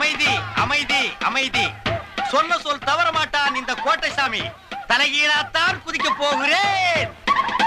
அமைதி அமைதி அமைதி. சொன்ன சொல் தவற மாட்டான் இந்த கோட்டை சாமி. தலைகீழாத்தான் குதிக்க போகிறேன்.